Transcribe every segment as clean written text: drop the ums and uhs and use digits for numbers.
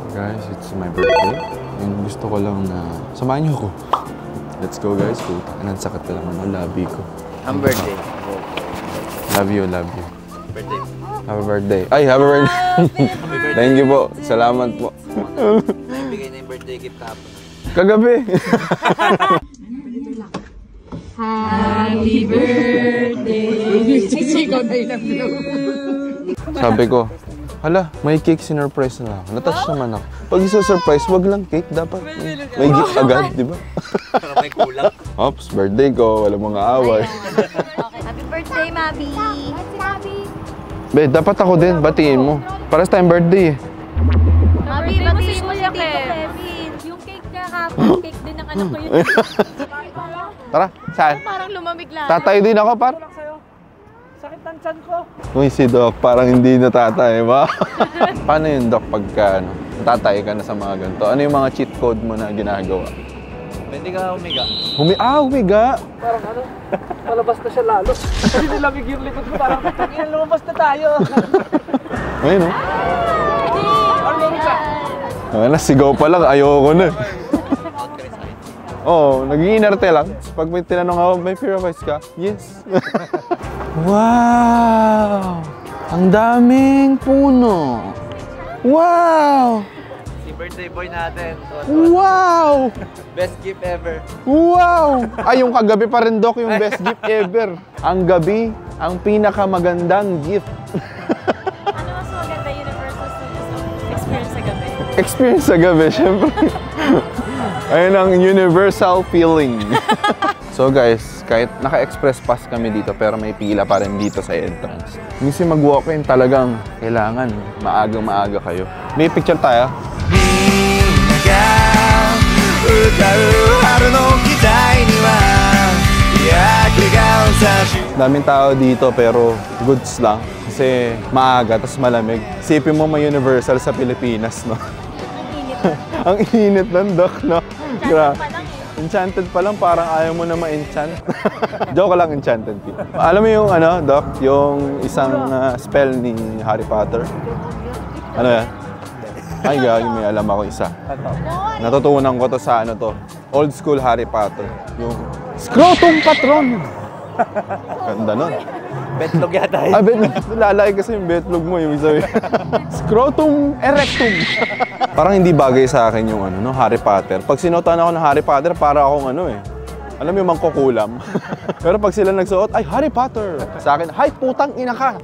Guys, it's my birthday. And gusto ko lang na samahan niyo ako. Let's go guys. Puta, anong sakit ka lang ano, labi ko. Ang birthday. Love you, love you. Birthday. Happy birthday. Ay, happy birthday. Thank you po. Salamat po. Naibigay na yung birthday gift tapos. Kagabi. Happy birthday. Sisigaw na yun ang blue. Sabi ko, hala, may cake sinurprise na ako. Natouch naman ako. Pag isa-surprise, wag lang cake. Dapat may gift agad, di ba? Para may kulang. Ops, birthday ko. Walang mga away. Okay. Happy birthday, Mabi. Be, dapat ako din. Batiin mo. Para sa time birthday eh. Mabi, batiin mo siya, Kevin. Yung cake niya kapag cake din ng anak ko yun. Tara, saan? Parang lumamig lang. Tatay din ako, par. Sakit ng tiyan ko. Uy, si Doc, parang hindi natatay, ba? Paano yun, Doc, pagka natatay ka na sa mga ganito? Ano yung mga cheat code mo na ginagawa? Hindi ka umiga. Umiga! Parang ano, malabas na siya lalo. Kasi nilamig yung likod ko, parang lumabas na tayo. Ayun, no? Ano lumabas siya? Nasigaw pa lang, ayoko na. Oo, nag-iinarte lang. Pag may tinanong ako, may fear of heights ka? Yes. Wow! Ang daming puno. Wow! Si birthday boy natin. Wow! Best gift ever. Wow! Ay, yung kagabi pa rin, Doc, yung best gift ever. Ang gabi, ang pinakamagandang gift. Ano mas maganda, Universal Studios o experience sa gabi? Experience sa gabi, syempre. Ayun ang universal feeling. So guys, kahit naka-express pass kami dito pero may pila pa rin dito sa entrance. Minsan mag-walk-in talagang kailangan maaga kayo. May picture tayo. Daming tao dito pero goods lang kasi maaga tapos malamig. Isipin mo may universal sa Pilipinas, no? Ang init ng Doc, no? Enchanted pa lang, parang ayaw mo na ma-enchant. Joke lang, enchanted. Alam mo yung ano, Doc? Yung isang spell ni Harry Potter? Ano yan? Ay, gagi, may alam ako isa. Natutunan ko to sa ano to. Old school Harry Potter. Yung Scrotum Patron! Ganda nun. Betlog yata yun. Ah, lalaki kasi yung betlog mo, yung isa. Scrotum erectum. Parang hindi bagay sa akin yung ano, no, Harry Potter. Pag sinuotan ako ng Harry Potter, para akong ano eh. Alam mo yung mangkukulam. Pero pag sila nagsuot, ay, Harry Potter. Sa akin, hay, putang ina ka.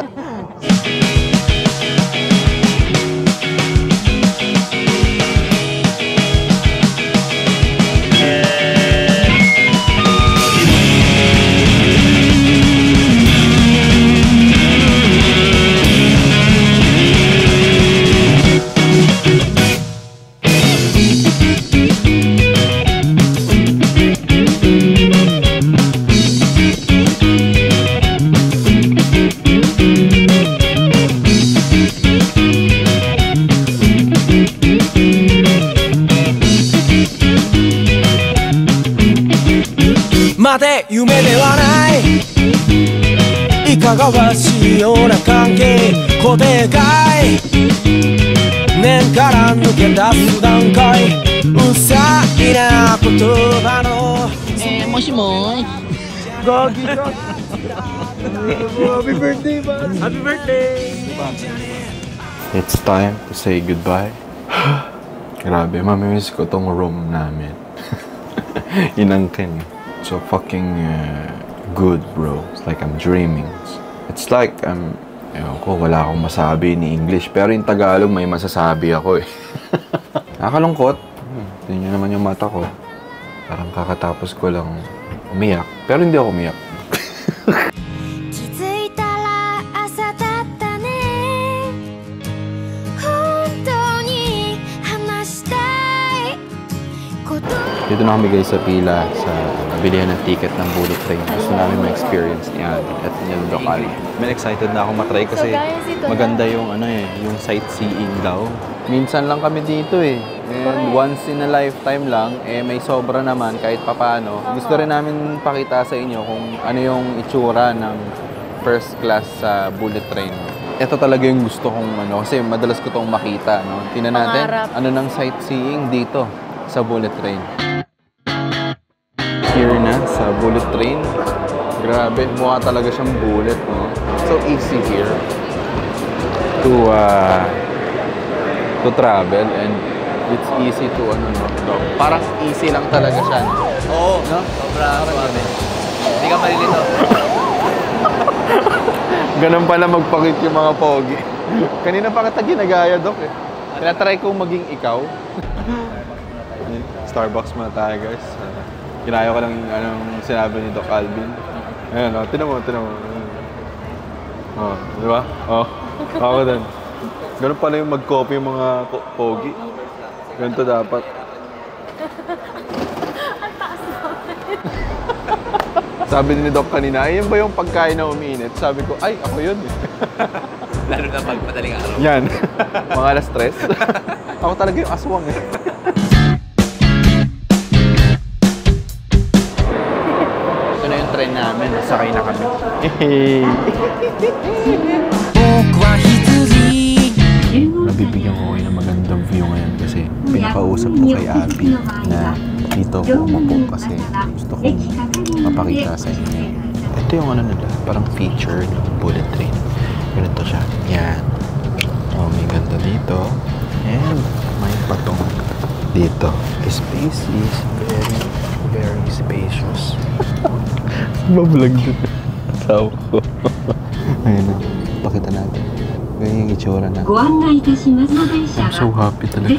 Mate, 夢ではないいかがわしいような関係固定かい念から抜け出す段階うさいな言葉のもしもーい Gagi ka. Happy birthday, man. Happy birthday. It's time to say goodbye. Grabe, mamimiss ko tong room namin. Inangkin. So fucking good, bro. It's like I'm dreaming. It's like ewan ko, wala akong masabi ni English. Pero in Tagalog, may masasabi ako eh. Nakalungkot. Tingnan nyo naman yung mata ko. Parang kakatapos ko lang umiyak. Pero hindi ako umiyak. Dito na kami guys sa pila sa bilihan ng ticket ng bullet train. Gusto namin ma-experience ni Adi at ni Doc Ali. I'm excited na ako matry kasi maganda yung ano eh, yung sightseeing daw. Minsan lang kami dito eh. And once in a lifetime lang, eh may sobra naman kahit papaano. Gusto rin namin pakita sa inyo kung ano yung itsura ng first class sa bullet train. ito talaga yung gusto kong ano, kasi madalas ko tong makita, no? Tingnan natin, Pangarap. ano ng sightseeing dito sa bullet train. Here na, sa bullet train. Grabe, mukha talaga siyang bullet, no? So easy here to travel, and it's easy to ano, no? Parang easy lang talaga siya, no? Oo. No? Sobrang suave. Hindi ka malilito. Ganun pala magpakit yung mga pogi. Kanina pa kita ginagaya, Dok, eh. Tinatry kong maging ikaw. Starbucks muna tayo, guys. Kinaya ko lang anong sinabi ni Doc Alvin. Ayan, oh, tinan mo. Oh, di ba? Oh, ako din. Ganun pala yung mag-copy yung mga pogi. Ganito dapat. Sabi ni Doc kanina, ay, yun ba yung pagkain na umiinit? Sabi ko, ay, ako yun eh. Lalo na pag madaling araw. Yan. Mga alas 3. Ako talaga yung aswang eh. Ito na yung train namin. Sakay na kami. Nabibigyan ko kayo ng magandang view ngayon kasi pinakausap ko kay Abby na dito ako umupo kasi gusto kong mapakita sa inyo. Ito yung ano nila, parang feature ng bullet train. Ganito siya. Yan. Oh, may ganda dito. And may patong dito. The space is very, very spacious. Mablog din. Asawa ko. Ayun na. Pakita natin. Ganyan yung itsura na. I'm so happy talaga.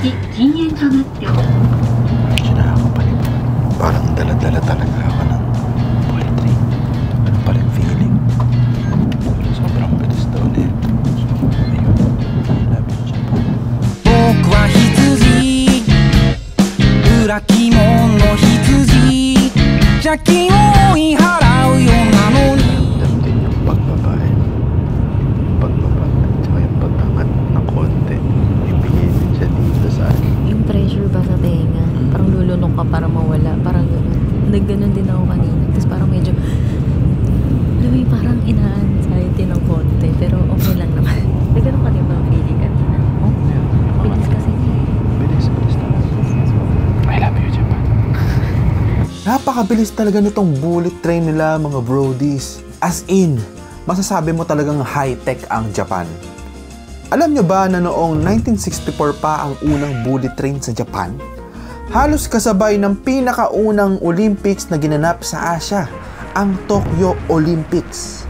Medyo nakakapalib. Parang dala-dala talaga ako ng bullet train. Ano pala yung feeling? Sobrang bilis daw ulit. Ayun. I love you, Japan. 僕は羊裏鬼門の羊邪気を追い払うようなのに Alam din yung pagbabae. Pagbaba. Tsaka yung pagbangat ng konti. Ibigay din siya dito sa akin. Yung pressure ba sa tenga? Parang lulunok ka para mawala. Parang gano'n. Nagganon din ako kanina. Tapos parang medyo, alam mo yung parang ina-anxiety ng konti. Pero okay lang naman. Nagganon ka din ba ang feeling kanina? Oh, yeah. Bilis kasi. Bilis talaga. I love you, Japan. Napakabilis talaga nitong bullet train nila, mga brodies. As in, masasabi mo talagang high-tech ang Japan. Alam nyo ba na noong 1964 pa ang unang bullet train sa Japan? Halos kasabay ng pinakaunang Olympics na ginanap sa Asia, ang Tokyo Olympics.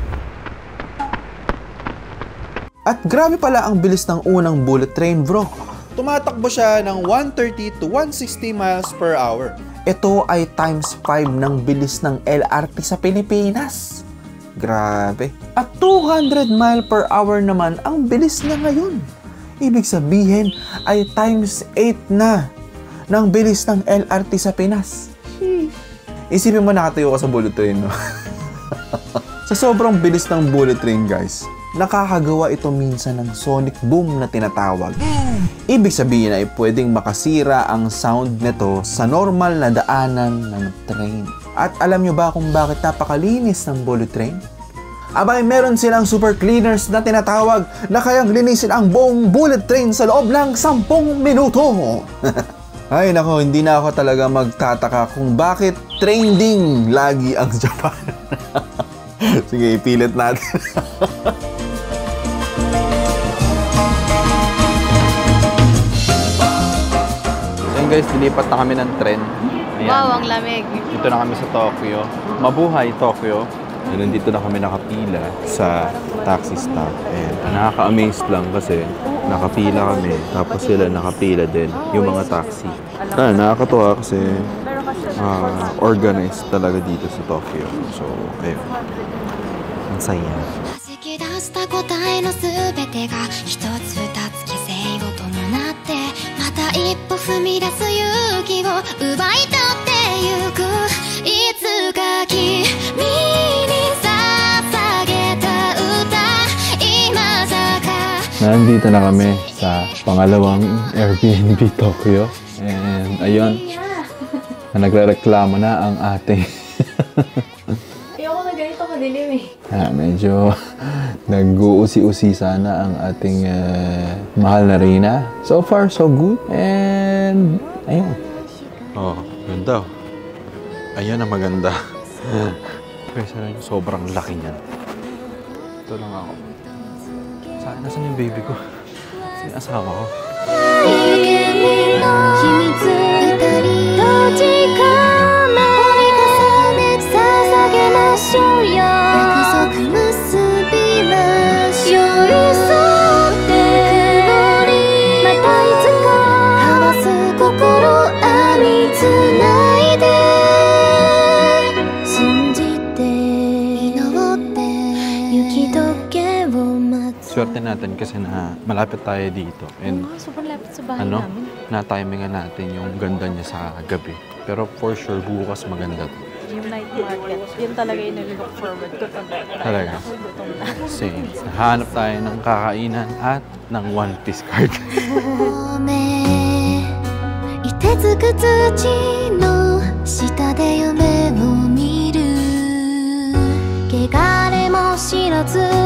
At grabe pala ang bilis ng unang bullet train, bro. Tumatakbo siya ng 130 to 160 miles per hour. Ito ay times 5 ng bilis ng LRT sa Pilipinas. Grabe. At 200 mile per hour naman ang bilis niya ngayon. Ibig sabihin ay times 8 na ng bilis ng LRT sa Pinas. Isipin mo nakatayo ka sa bullet train, no? Sa sobrang bilis ng bullet train, guys, nakakagawa ito minsan ng sonic boom na tinatawag. Ibig sabihin ay pwedeng makasira ang sound nito sa normal na daanan ng train. At alam nyo ba kung bakit napakalinis ng bullet train? Abay, meron silang super cleaners na tinatawag na kayang linisin ang buong bullet train sa loob ng 10 minuto. Ay nako, hindi na ako talaga magtataka kung bakit trending lagi ang Japan. Sige, ipilit natin. Ayun guys, dilipat na kami ng tren. Ayan. Wow, ang lamig. Dito na kami sa Tokyo. Mabuhay, Tokyo. And nandito na kami nakapila sa taxi stop. And nakaka-amaze lang kasi nakapila kami. Tapos sila nakapila din, yung mga taxi. Nakakatuwa kasi organized talaga dito sa Tokyo. So, ayun. Ang saya. 弾き出した答えのすべてが一つ二つ規制を伴ってまた一歩踏み出す勇気を奪い取ってゆくいつか君に捧げた歌今坂 Nandito na kami sa pangalawang Airbnb Tokyo. And ayun, nagre-reklamo na ang ate. Ayoko na ganito madilim eh. Medyo nag-uusi-usi sana ang ating mahal na Reyna. So far, so good. And, ayun. Oh, ganda. Ayan ang maganda. Kasi sobrang laki niyan. Ito lang ako. Nasaan yung baby ko? Nasaan yung asawa ko? Swerte natin kasi na malapit tayo dito. And Sobrang lapit sa bahay namin. na-timingan natin yung ganda niya sa gabi. Pero for sure, bukas maganda to. Yung night market, yun talaga yung nag-look forward ko Talaga? Same. Hanap tayo ng kakainan at ng One Piece card. 凍てつく土の下で夢を見る汚れも知らず